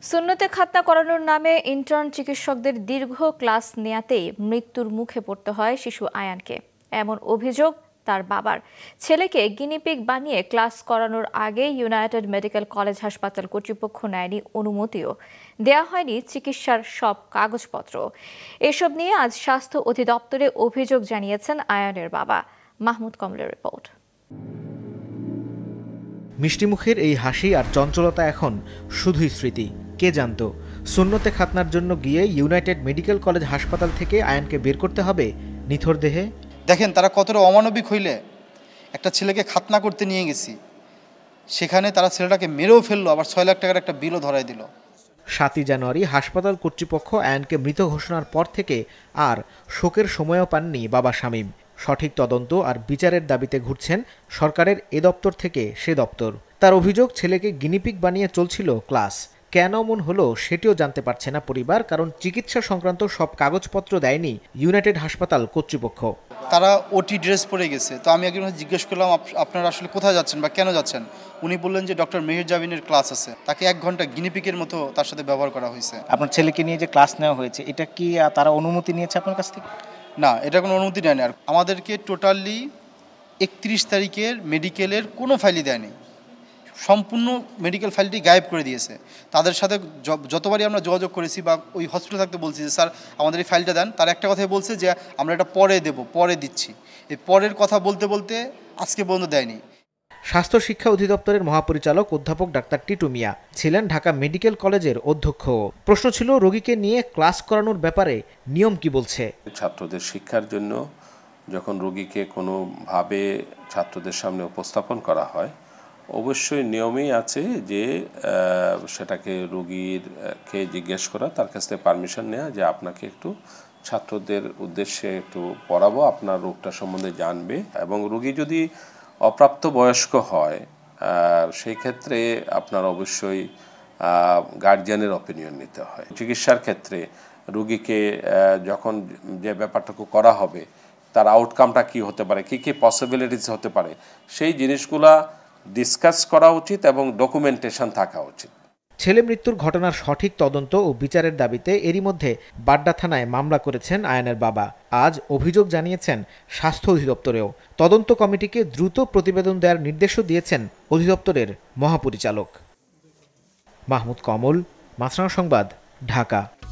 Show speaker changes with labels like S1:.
S1: সুন্নতে খাতনা করানোর নামে ইন্টার্ন চিকিৎসকদের দীর্ঘ ক্লাস নেয়াতেই মৃত্যুর মুখে পড়তে হয় শিশু আয়ানকে। এমন অভিযোগ তার বাবার। ছেলেকে গিনিপিগ বানিয়ে ক্লাস করানোর আগে ইউনাইটেড মেডিকেল কলেজ হাসপাতাল কর্তৃপক্ষ নেয়নি অনুমতিও, দেয়া হয়নি চিকিৎসার সব কাগজপত্র। এসব নিয়ে আজ স্বাস্থ্য অধিদপ্তরে অভিযোগ জানিয়েছেন আয়ানের বাবা। মাহমুদ কমলের রিপোর্ট।
S2: মিষ্টিমুখের এই হাসি আর চঞ্চলতা এখন শুধুই স্মৃতি। কে জানতো সুন্নতে খাতনার জন্য গিয়ে ইউনাইটেড মেডিকেল কলেজ হাসপাতাল থেকে আয়ানকে বের করতে হবে নিথর দেহে।
S3: দেখেন তারা কতটা অমানবিক হইলে একটা ছেলেকে খাতনা করতে নিয়ে গেছি, সেখানে তারা ছেলেটাকে মেরেও ফেললো, আবার 6 লাখ টাকার একটা বিলও ধরাই দিল।
S2: 7 জানুয়ারি হাসপাতাল কর্তৃপক্ষ আয়ানকে মৃত ঘোষণার পর থেকে আর শোকের সময়ও পাননি বাবা শামীম। সঠিক তদন্ত আর বিচারের দাবিতে ঘুরছেন সরকারের এ দপ্তর থেকে সে দপ্তর। তার অভিযোগ, ছেলেকে গিনিপিগ বানিয়ে চলছিল ক্লাস। কেন এমন হলো সেটিও জানতে পারছে না পরিবার, কারণ চিকিৎসা সংক্রান্ত সব কাগজপত্র দেয়নি ইউনাইটেড হাসপাতাল কর্তৃপক্ষ।
S3: তারা ওটি ড্রেস পরে গেছে। তো আমি একজন জিজ্ঞেস করলাম, আপনারা আসলে কোথায় যাচ্ছেন বা কেন যাচ্ছেন? উনি বললেন যে ডক্টর মেহের জাবিনের ক্লাস আছে, তাকে 1 ঘন্টা গিনিপিগের মতো তার সাথে ব্যবহার করা হয়েছে।
S4: আপনার ছেলেকে নিয়ে যে ক্লাস নেওয়া হয়েছে, এটা কি তারা অনুমতি নিয়েছে আপনার কাছ থেকে?
S3: না, এটা কোনো অনুমতি নেয়নি। আর আমাদেরকে টোটালি 31 তারিখের মেডিকেলের কোনো ফাইলই দেয়নি। সম্পূর্ণ মেডিকেল ফাইলটি গায়েব করে দিয়েছে। তাদের সাথে যতবারই আমরা যোগাযোগ করেছি বা ওই হসপিটাল থাকতে বলছি যে স্যার আমাদের এই ফাইলটা দেন, তার একটা কথাই বলছে যে আমরা এটা পরে দেব, পরে দিচ্ছি। এই পরের কথা বলতে বলতে আজকে পর্যন্ত দেয়নি।
S2: স্বাস্থ্য শিক্ষা অধিদপ্তরের মহাপরিচালক অধ্যাপক ডাক্তার টিটু মিয়া ছিলেন ঢাকা মেডিকেল কলেজের অধ্যক্ষ। প্রশ্ন ছিল, রোগীকে নিয়ে ক্লাস করানোর ব্যাপারে নিয়ম কি বলছে।
S5: ছাত্রদের শিক্ষার জন্য যখন রোগীকে কোনোভাবে ছাত্রদের সামনে উপস্থাপন করা হয়, অবশ্যই নিয়মেই আছে যে সেটাকে রোগীরকে জিজ্ঞেস করা, তার কাছ থেকে পারমিশন নেওয়া যে আপনাকে একটু ছাত্রদের উদ্দেশ্যে একটু পড়াবো, আপনার রোগটা সম্বন্ধে জানবে। এবং রোগী যদি অপ্রাপ্ত বয়স্ক হয় সেই ক্ষেত্রে আপনার অবশ্যই গার্জিয়ানের অপিনিয়ন নিতে হয়। চিকিৎসার ক্ষেত্রে রোগীকে যখন যে ব্যাপারটুকু করা হবে তার আউটকামটা কি হতে পারে, কি কি পসিবিলিটিস হতে পারে, সেই জিনিসগুলা ডিসকাস করা উচিত এবং ডকুমেন্টেশন থাকা উচিত।
S2: ছেলে মৃত্যুর ঘটনার সঠিক তদন্ত ও বিচারের দাবিতে এরই মধ্যে বাড্ডা থানায় মামলা করেছেন আয়ানের বাবা। আজ অভিযোগ জানিয়েছেন স্বাস্থ্য অধিদপ্তরেও। তদন্ত কমিটিকে দ্রুত প্রতিবেদন দেওয়ার নির্দেশও দিয়েছেন অধিদপ্তরের মহাপরিচালক। মাহমুদ কমল, মাছরাঙা সংবাদ, ঢাকা।